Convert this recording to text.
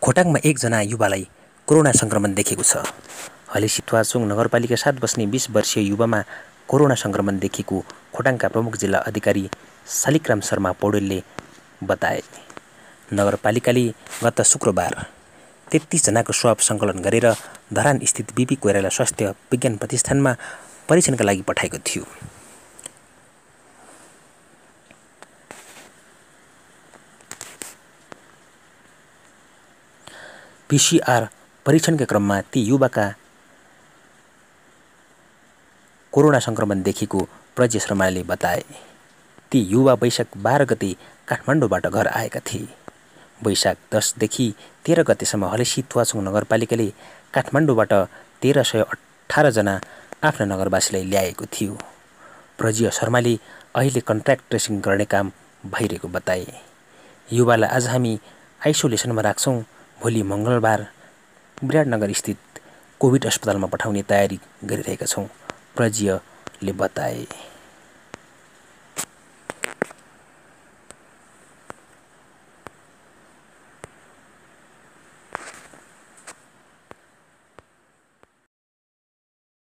खोटाङमा एकजना युवालाई कोरोना संक्रमण देखिएको छ। हलेसिथुवाचुङ नगरपालिका 7 बस्ने 20 वर्षीय युवामा कोरोना संक्रमण देखिएको खोटाङका प्रमुख जिल्ला अधिकारी शालिग्राम शर्मा पौडेलले बताए। नगरपालिकाले गत शुक्रबार 33 जनाको स्वाब सङ्कलन गरेर धरान स्थित बीपी कोइराला स्वास्थ्य विज्ञान प्रतिष्ठानमा परीक्षणका लागि पठाएको थियो। पीसीआर परीक्षणका क्रममा ती युवाका कोरोना संक्रमण देखिएको प्रज्ञ शर्माले बताए। ती युवा वैशाख 12 गते काठमाडौँबाट घर आएका थिए। वैशाख 10 देखि 13 गतेसम्म हलेसिथुवाचुङ नगरपालिकाले काठमाडौँबाट 1318 जना आफ्ना नगरवासीलाई ल्याएको थियो। प्रज्ञ शर्माले अहिले कन्ट्याक्ट ट्रेसिङ गर्ने काम भइरहेको बताए। युवालाई आज हामी आइसोलेसनमा राख्छौँ। भोलि मङ्गलबार विराटनगर स्थित कोभिड अस्पतालमा पठाउने तयारी गरिरहेका छौँ, प्रज्ञले बताए।